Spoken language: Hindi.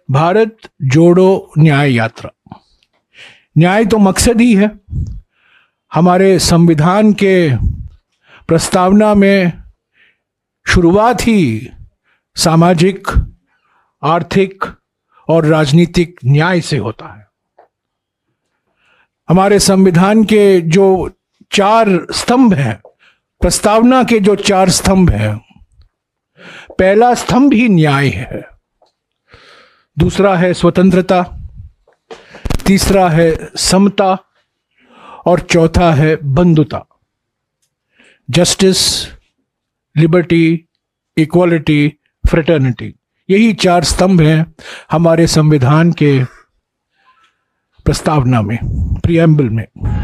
भारत जोड़ो न्याय यात्रा। न्याय तो मकसद ही है। हमारे संविधान के प्रस्तावना में शुरुआत ही सामाजिक, आर्थिक और राजनीतिक न्याय से होता है। हमारे संविधान के जो 4 स्तंभ हैं, प्रस्तावना के जो 4 स्तंभ हैं, पहला स्तंभ ही न्याय है, दूसरा है स्वतंत्रता, तीसरा है समता और चौथा है बंधुता। जस्टिस, लिबर्टी, इक्वालिटी, फ्रेटर्निटी, यही 4 स्तंभ हैं हमारे संविधान के प्रस्तावना में, प्रियम्बल में।